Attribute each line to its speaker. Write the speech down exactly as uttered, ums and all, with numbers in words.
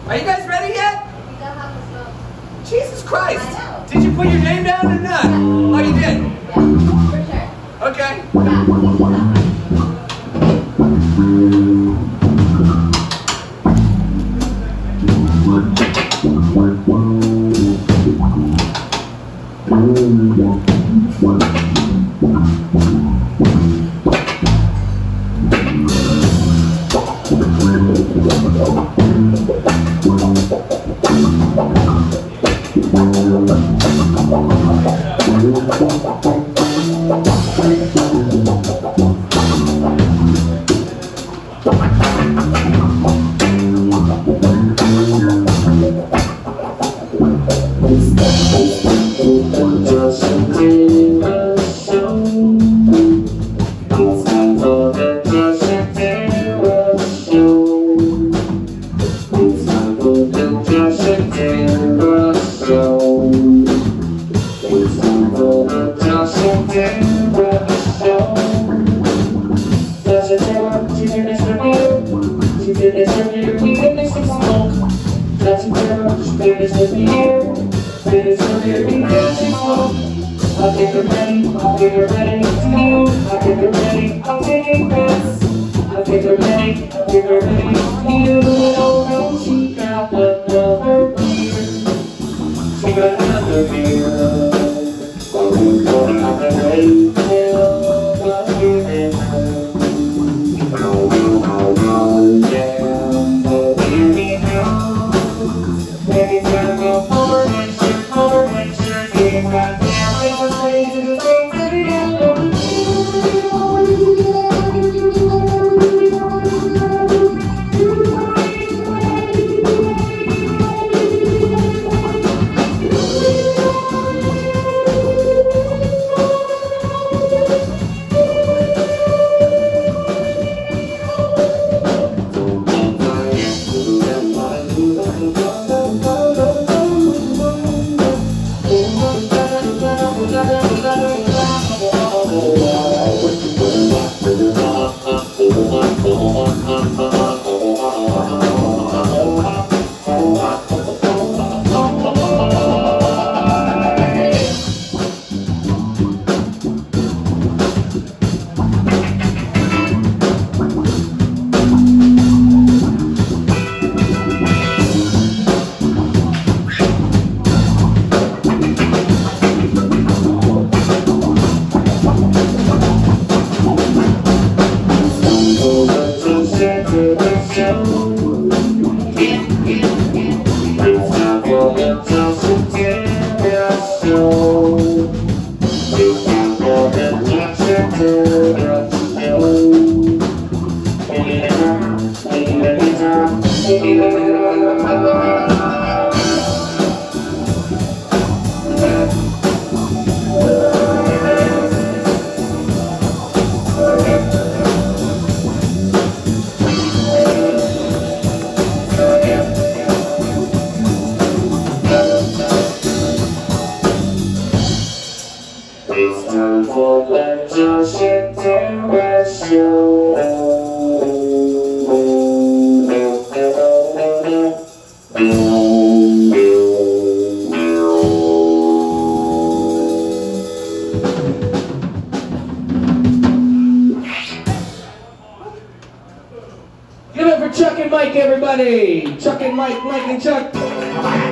Speaker 1: Are you guys ready yet?
Speaker 2: We don't have to smoke.
Speaker 1: Jesus Christ!
Speaker 2: I know.
Speaker 1: Did you put your name down or not?
Speaker 2: Yeah.
Speaker 1: Oh, you did?
Speaker 2: Yeah, for sure.
Speaker 1: Okay.
Speaker 2: Yeah, we can do that.
Speaker 3: Give it for Chuck and Mike, everybody! Chuck and Mike, Mike and Chuck.